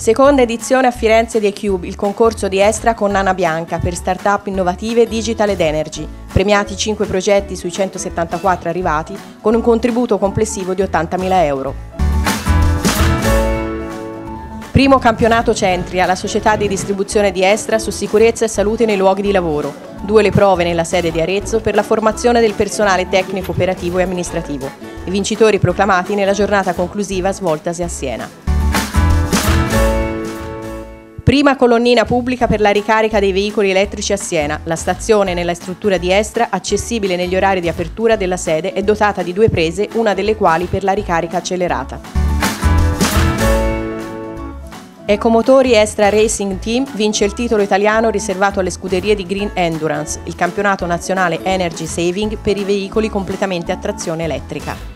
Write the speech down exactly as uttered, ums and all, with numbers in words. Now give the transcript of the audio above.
Seconda edizione a Firenze di eCube, il concorso di Estra con Nana Bianca per start-up innovative Digital ed Energy. Premiati cinque progetti sui centosettantaquattro arrivati con un contributo complessivo di ottantamila euro. Primo campionato Centria, la società di distribuzione di Estra su sicurezza e salute nei luoghi di lavoro. Due le prove nella sede di Arezzo per la formazione del personale tecnico, operativo e amministrativo. I vincitori proclamati nella giornata conclusiva svoltasi a Siena. Prima colonnina pubblica per la ricarica dei veicoli elettrici a Siena. La stazione nella struttura di Estra, accessibile negli orari di apertura della sede, è dotata di due prese, una delle quali per la ricarica accelerata. Ecomotori Estra Racing Team vince il titolo italiano riservato alle scuderie di Green Endurance, il campionato nazionale Energy Saving per i veicoli completamente a trazione elettrica.